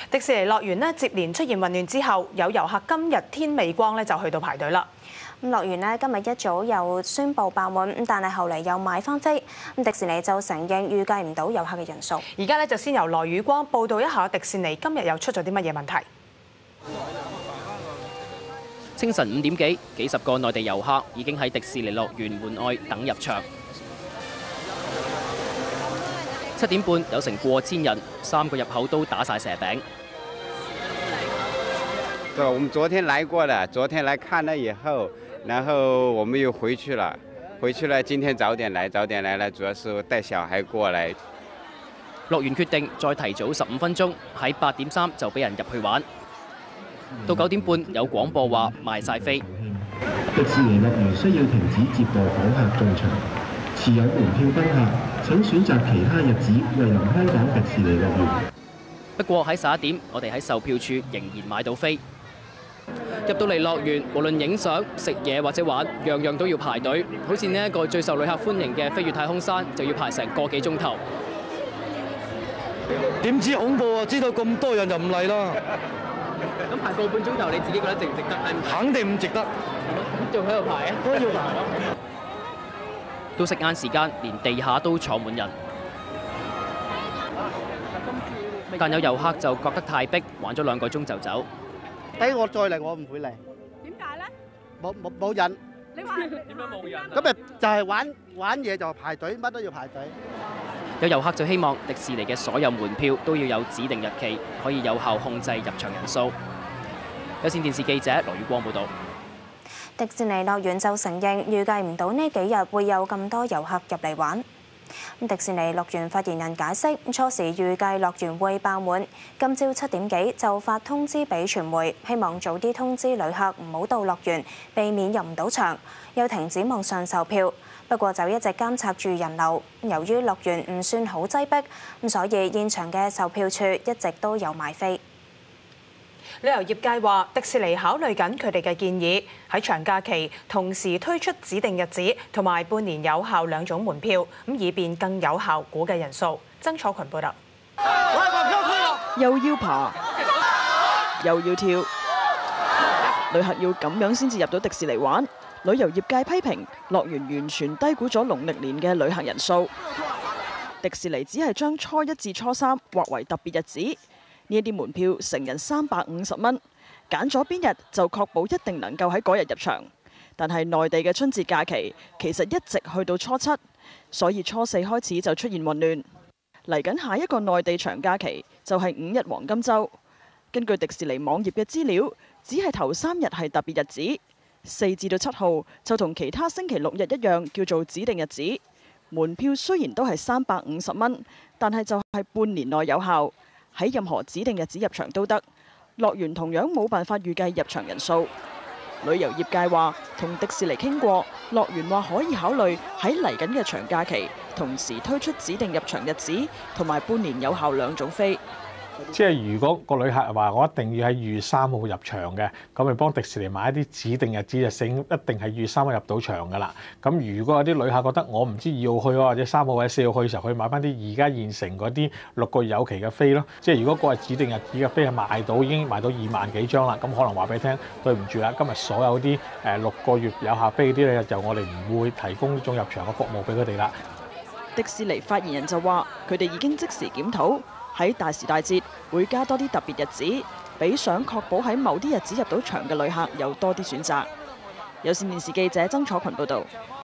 迪士尼樂園呢接連出現混亂之後，有遊客今日天未光呢就去到排隊啦。 樂園呢今日一早又宣布爆滿，但係後嚟又買翻飛。迪士尼就承認預計唔到遊客嘅人數。 而家呢就先由羅宇光報道一下迪士尼今日又出咗啲乜嘢問題。 清晨5點幾，幾十個內地遊客已經喺迪士尼樂園門外等入場。7點半有成過千人，3個入口都打晒蛇餅。 對，我們昨天來過了，昨天來看了以後，然後我們又回去了。今天早點來了，主要是帶小孩過來。 樂園決定再提早15分鐘，喺8點3就俾人入去玩。到9點半有廣播話賣晒飛。 迪士尼樂園需要停止接駁訪客進場，持有門票賓客請選擇其他日子蒞臨香港迪士尼樂園。 不過喺11點，我哋喺售票處仍然買到飛。入到嚟樂園，無論影相、食嘢或者玩，樣樣都要排隊。好似呢一個最受旅客歡迎嘅飛越太空山，就要排成個幾鐘頭。 點知恐怖啊！知道咁多人就唔嚟啦。 咁排個半鐘頭，你自己覺得值唔值得？ 肯定唔值得。 仲喺度排啊？都要排。到食晏時間，連地下都坐滿人。但有遊客就覺得太逼，玩咗2個鐘就走。 俾我再嚟，我唔會嚟。 點解咧？ 冇人。 你話點解冇人？ 咁咪就係玩嘢就排隊，乜都要排隊。 有遊客就希望迪士尼嘅所有門票都要有指定日期，可以有效控制入場人數。有線電視記者羅宇光報導。 迪士尼樂園就承認預計唔到呢幾日會有咁多遊客入嚟玩。迪士尼樂園發言人解釋，初時預計樂園會爆滿，今朝7點幾就發通知俾傳媒，希望早啲通知旅客唔好到樂園，避免入唔到場，又停止網上售票。不過就一直監察住人流，由於樂園唔算好擠迫，所以現場嘅售票處一直都有賣飛。 旅遊業界話，迪士尼考慮緊佢哋嘅建議，喺長假期同時推出指定日子同埋半年有效2種門票，咁以便更有效估計人數。曾楚群報道。 又要爬，又要跳，旅客要咁樣先至入到迪士尼玩。旅遊業界批評樂園完全低估咗農曆年嘅旅客人數。迪士尼只係將初1至初3劃為特別日子。呢一啲門票成人350蚊，揀咗邊日就確保一定能夠喺嗰日入場。但係內地嘅春節假期其實一直去到初7，所以初4開始就出現混亂。嚟緊下一個內地長假期就係5一黃金週。根據迪士尼網頁嘅資料，只係頭3日係特別日子，4至到7號就同其他星期6日一樣叫做指定日子。門票雖然都係350蚊，但係就係半年內有效。喺任何指定日子入場都得，樂園同樣冇辦法預計入場人數。旅遊業界話同迪士尼傾過，樂園話可以考慮喺嚟緊嘅長假期同時推出指定入場日子同埋半年有效2種飛。 即係如果個旅客話我一定要喺2月3號入場嘅，咁咪幫迪士尼買一啲指定日子就醒，一定係2月3號入到場㗎啦。咁如果有啲旅客覺得我唔知2號去或者3號或者4號去嘅時候，可以買翻啲而家現成嗰啲6個月有期嘅飛咯。即係如果個係指定日子嘅飛係賣到已經賣到2萬幾張啦，咁可能話俾你聽，對唔住啦，今日所有啲6個月有效飛嗰啲咧，就我哋唔會提供呢種入場嘅服務俾佢哋啦。 迪士尼發言人就話：佢哋已經即時檢討。喺大時大節會加多啲特別日子，俾想確保喺某啲日子入到場嘅旅客有多啲選擇。有線電視記者曾楚群報導。